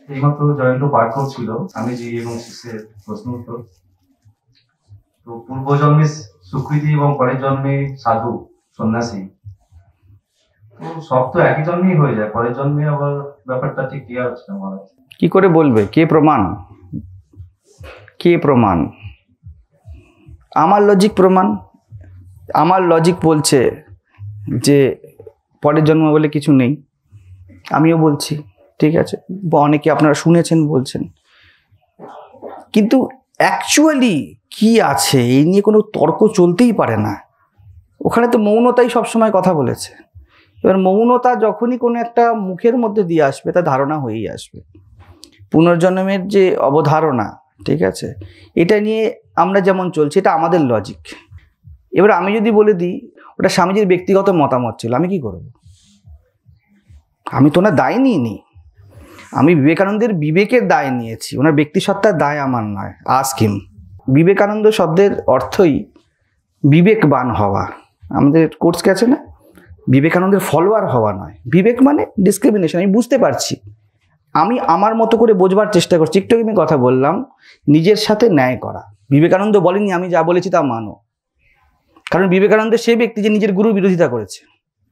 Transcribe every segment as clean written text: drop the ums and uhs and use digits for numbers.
এইমাত্র জয়ন্ত পাঠ করছিল স্বামীজি এবং শিষ্যের প্রশ্ন উত্তর। তো পূর্বজন্মে সুকৃতি এবং পরের জন্মে সাধু সন্ন্যাসী, তো সব তো একই জন্মেই হয়ে যায়, পরের জন্মে আবার ব্যাপারটা ঠিক ক্লিয়ার হচ্ছে না মহারাজ। কি করে বলবে? কে প্রমাণ? কে প্রমাণ? আমার লজিক প্রমাণ। আমার লজিক বলছে যে পরের জন্ম বলে কিছু নেই। আমিও বলছি, ঠিক আছে, বা অনেকে আপনারা শুনেছেন বলছেন, কিন্তু অ্যাকচুয়ালি কি আছে এই নিয়ে কোনো তর্ক চলতেই পারে না। ওখানে তো মৌনতাই সবসময় কথা বলেছে। এবার মৌনতা যখনই কোনো একটা মুখের মধ্যে দিয়ে আসবে তা ধারণা হয়েই আসবে। পুনর্জন্মের যে অবধারণা, ঠিক আছে, এটা নিয়ে আমরা যেমন চলছি, এটা আমাদের লজিক। এবার আমি যদি বলে দিই ওটা স্বামীজির ব্যক্তিগত মতামত ছিল, আমি কি করব? আমি তো ওনার দায় নিইনি, আমি বিবেকানন্দের বিবেকের দায় নিয়েছি, ওনার ব্যক্তিসত্তার দায় আমার নয়। Ask him. বিবেকানন্দ শব্দের অর্থই বিবেকবান হওয়া। আমাদের কোর্স গেছে না, বিবেকানন্দের ফলোয়ার হওয়া নয়। বিবেক মানে ডিসক্রিমিনেশন। আমি বুঝতে পারছি, আমি আমার মতো করে বোঝবার চেষ্টা করছি। একটু আমি কথা বললাম নিজের সাথে ন্যায় করা। বিবেকানন্দ বলেনি আমি যা বলেছি তা মানো, কারণ বিবেকানন্দ সে ব্যক্তি যে নিজের গুরুর বিরোধিতা করেছে,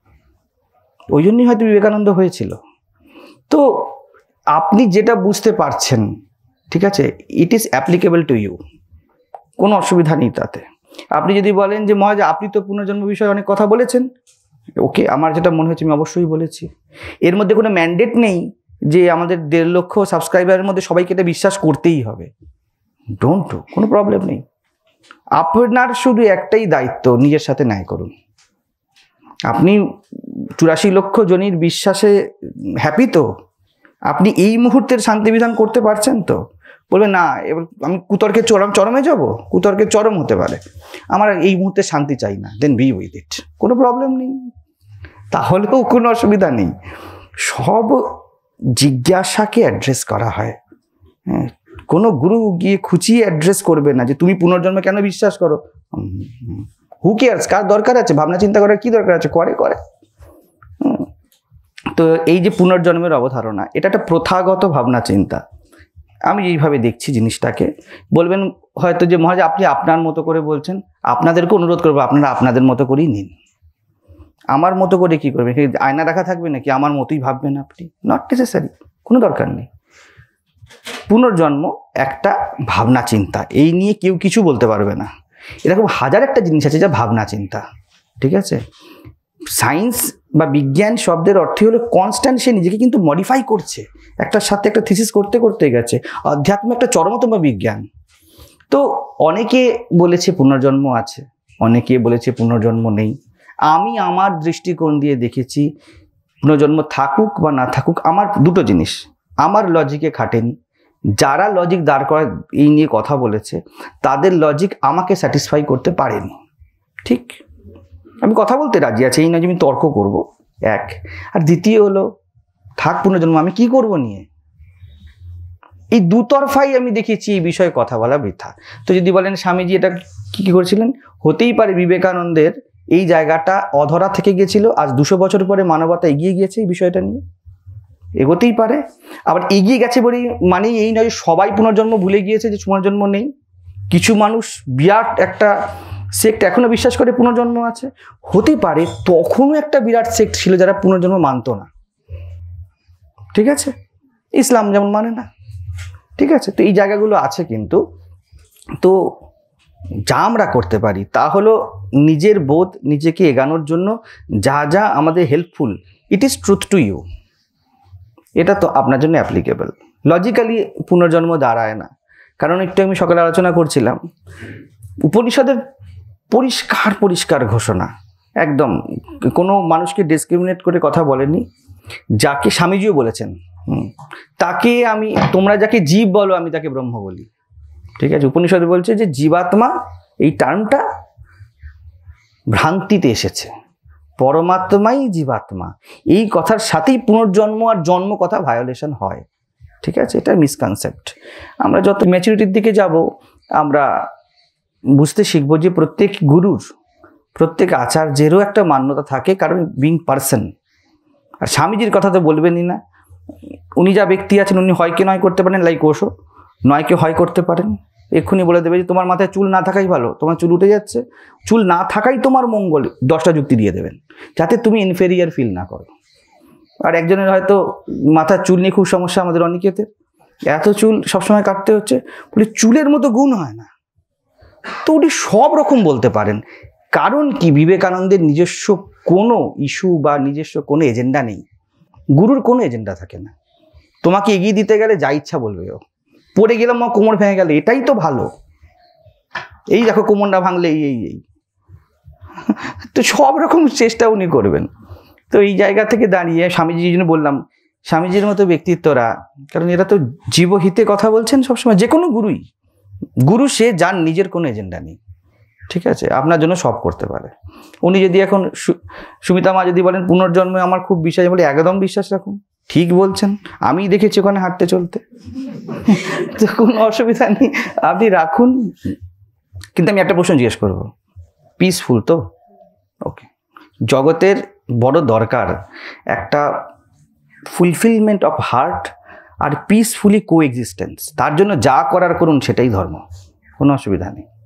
ওই জন্যই হয়তো বিবেকানন্দ হয়েছিল। তো আপনি যেটা বুঝতে পারছেন, ঠিক আছে, it is applicable to you, কোনো অসুবিধা নেই তাতে। আপনি যদি বলেন যে মহারাজ আপনি তো পুনর্জন্ম বিষয়ে অনেক কথা বলেছেন, ওকে, আমার যেটা মনে হচ্ছে আমি অবশ্যই বলেছি। এর মধ্যে কোনো ম্যান্ডেট নেই যে আমাদের 1.5 লক্ষ সাবস্ক্রাইবারের মধ্যে সবাইকে এটা বিশ্বাস করতেই হবে। ডোন্ট ডু, কোনো প্রবলেম নেই। আপনার শুধু একটাই দায়িত্ব, নিজের সাথে ন্যায় করুন। আপনি 84 লক্ষ জনের বিশ্বাসে হ্যাপি তো? আপনি এই মুহূর্তের শান্তি বিধান করতে পারছেন তো? বলবে না এবার আমি কুতর্কের চরমে যাব, কুতর্কের চরম হতে পারে, আমার এই মুহূর্তে শান্তি চাই না, দেন বি উইথ ইট, কোনো প্রবলেম নেই, তাহলেও কোনো অসুবিধা নেই। সব জিজ্ঞাসাকে অ্যাড্রেস করা হয়। হ্যাঁ, কোনো গুরু গিয়ে খুঁচিয়ে অ্যাড্রেস করবে না যে তুমি পুনর্জন্মে কেন বিশ্বাস করো। হু কেয়ার্স, কার দরকার আছে ভাবনা চিন্তা করার? কি দরকার আছে? করে করে। তো এই যে পুনর্জন্মের অবধারণা, এটা একটা প্রথাগত ভাবনা চিন্তা। আমি এইভাবে দেখছি জিনিসটাকে। বলবেন হয়তো যে মহারাজ আপনি আপনার মতো করে বলছেন, আপনাদেরকে অনুরোধ করবো আপনারা আপনাদের মতো করেই নিন। আমার মতো করে কি করবেন? আয়না রাখা থাকবে নাকি আমার মতোই ভাববেন আপনি? নট নেসেসারি, কোনো দরকার নেই। পুনর্জন্ম একটা ভাবনা চিন্তা, এই নিয়ে কেউ কিছু বলতে পারবে না। এরকম হাজার একটা জিনিস আছে যা ভাবনা চিন্তা, ঠিক আছে। সায়েন্স বা বিজ্ঞান শব্দের অর্থ হলো কনস্ট্যান্ট, সে নিজেকে কিন্তু মডিফাই করছে, একটার সাথে একটা থিসিস করতে করতে গেছে। অধ্যাত্ম একটা চরমতম বিজ্ঞান। তো অনেকে বলেছে পুনর্জন্ম আছে, অনেকে বলেছে পুনর্জন্ম নেই। আমি আমার দৃষ্টিকোণ দিয়ে দেখেছি পুনর্জন্ম থাকুক বা না থাকুক, আমার দুটো জিনিস আমার লজিকে খাটেনি। যারা লজিক দাঁড় করা এই নিয়ে কথা বলেছে তাদের লজিক আমাকে স্যাটিসফাই করতে পারেনি। ঠিক, আমি কথা বলতে রাজি আছি, এই নয় যে আমি তর্ক করব, এক। আর দ্বিতীয় হলো থাক পুনর্জন্ম, আমি কি করব নিয়ে? এই দুতরফাই আমি দেখেছি এই বিষয়ে কথা বলা বৃথা। তো যদি বলেন স্বামীজি এটা কি করেছিলেন, হতেই পারে বিবেকানন্দের এই জায়গাটা অধরা থেকে গেছিল, আজ 200 বছর পরে মানবতা এগিয়ে গিয়েছে এই বিষয়টা নিয়ে, এগোতেই পারে। আবার এগিয়ে গেছে বলেই মানে এই নয় সবাই পুনর্জন্ম ভুলে গিয়েছে, যে পুনর্জন্ম নেই। কিছু মানুষ বিরাট একটা সেক্ট এখনো বিশ্বাস করে পুনর্জন্ম আছে, হতে পারে তখনও একটা বিরাট সেক্ট ছিল যারা পুনর্জন্ম মানত না, ঠিক আছে। ইসলাম যেমন মানে না, ঠিক আছে। তো এই জায়গাগুলো আছে। কিন্তু তো যা আমরা করতে পারি তা হলো নিজের বোধ, নিজেকে এগানোর জন্য যা যা আমাদের helpful, it is truth to you, এটা তো আপনার জন্য অ্যাপ্লিকেবল। লজিক্যালি পুনর্জন্ম দাঁড়ায় না, কারণ একটু আমি সকালে আলোচনা করছিলাম, উপনিষদের পরিষ্কার পরিষ্কার ঘোষণা, একদম কোনো মানুষকে ডিসক্রিমিনেট করে কথা বলেনি। যাকে স্বামীজিও বলেছেন, তাকে আমি, তোমরা যাকে জীব বলো আমি তাকে ব্রহ্ম বলি, ঠিক আছে। উপনিষদ বলছে যে জীবাত্মা এই টার্মটা ভ্রান্তিতে এসেছে, পরমাত্মাই জীবাত্মা, এই কথার সাথেই পুনর্জন্ম আর জন্ম কথা ভায়োলেশন হয়, ঠিক আছে। এটা মিসকনসেপ্ট। আমরা যত ম্যাচুরিটির দিকে যাব আমরা বুঝতে শিখবো যে প্রত্যেক গুরুর, প্রত্যেক আচার্যেরও একটা মান্যতা থাকে, কারণ বিং পার্সন। আর স্বামীজির কথা তো বলবেনই না, উনি যা ব্যক্তি আছেন উনি হয়কে নয় করতে পারেন, লাইক ওশো, নয়কে হয় করতে পারেন। এক্ষুনি বলে দেবে যে তোমার মাথায় চুল না থাকাই ভালো, তোমার চুল উঠে যাচ্ছে, চুল না থাকাই তোমার মঙ্গল, 10টা যুক্তি দিয়ে দেবেন যাতে তুমি ইনফেরিয়ার ফিল না করো। আর একজনের হয়তো মাথার চুল নিয়ে খুব সমস্যা, আমাদের অনেকেতে এত চুল সবসময় কাটতে হচ্ছে, বলে চুলের মতো গুণ হয় না। তো উনি সব রকম বলতে পারেন। কারণ কি, বিবেকানন্দের নিজস্ব কোনো ইস্যু বা নিজস্ব কোনো এজেন্ডা নেই। গুরুর কোনো এজেন্ডা থাকে না। তোমাকে এগিয়ে দিতে গেলে যা ইচ্ছা বলবে ও, পড়ে গেলাম কোমর ভেঙে গেলে এটাই তো ভালো, এই দেখো কোমরটা ভাঙলে এই তো সব রকম চেষ্টা উনি করবেন। তো এই জায়গা থেকে দাঁড়িয়ে স্বামীজির জন্য বললাম, স্বামীজির মতো ব্যক্তিত্বরা, কারণ এরা তো জীবহিতে কথা বলছেন সবসময়, যে কোনো গুরু সে যার নিজের কোনো এজেন্ডা নেই, ঠিক আছে, আপনার জন্য সব করতে পারে। উনি যদি এখন সুমিতা মা যদি বলেন পুনর্জন্মে আমার খুব বিশ্বাস, বলে একদম বিশ্বাস রাখুন, ঠিক বলছেন, আমি দেখেছি ওখানে হাঁটতে চলতে, তো কোনো অসুবিধা নেই, আপনি রাখুন। কিন্তু আমি একটা প্রশ্ন জিজ্ঞেস করবো, পিসফুল তো? ওকে, জগতের বড় দরকার একটা ফুলফিলমেন্ট অফ হার্ট আর পিসফুলি কো এক্সিস্টেন্স। তার জন্য যা করার করুন, সেটাই ধর্ম, কোনো অসুবিধা নেই।